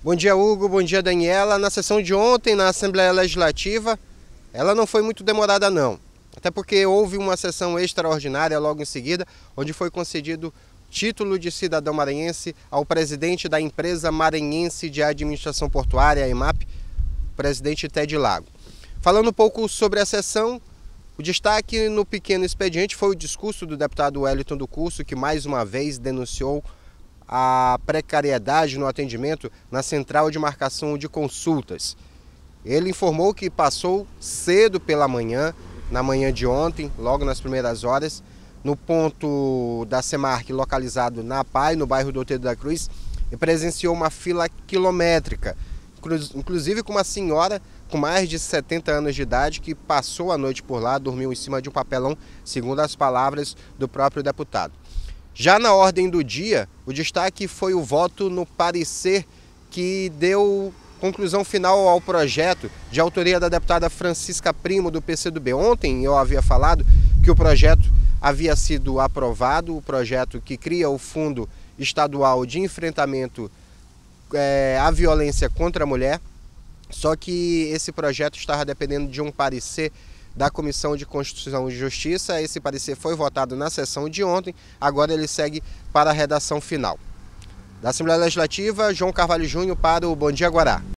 Bom dia, Hugo. Bom dia, Daniela. Na sessão de ontem, na Assembleia Legislativa, ela não foi muito demorada, não. Até porque houve uma sessão extraordinária logo em seguida, onde foi concedido título de cidadão maranhense ao presidente da empresa maranhense de administração portuária, a EMAP, o presidente Ted Lago. Falando um pouco sobre a sessão, o destaque no pequeno expediente foi o discurso do deputado Wellington do Curso, que mais uma vez denunciou a precariedade no atendimento na central de marcação de consultas. Ele informou que passou cedo pela manhã, na manhã de ontem, logo nas primeiras horas, no ponto da Semarc localizado na PAI, no bairro do Outeiro da Cruz, e presenciou uma fila quilométrica, inclusive com uma senhora com mais de 70 anos de idade que passou a noite por lá, dormiu em cima de um papelão, segundo as palavras do próprio deputado. Já na ordem do dia, o destaque foi o voto no parecer que deu conclusão final ao projeto de autoria da deputada Francisca Primo, do PCdoB. Ontem eu havia falado que o projeto havia sido aprovado, o projeto que cria o Fundo Estadual de Enfrentamento à Violência contra a Mulher, só que esse projeto estava dependendo de um parecer da Comissão de Constituição e Justiça. Esse parecer foi votado na sessão de ontem, agora ele segue para a redação final. Da Assembleia Legislativa, João Carvalho Júnior para o Bom Dia Guará.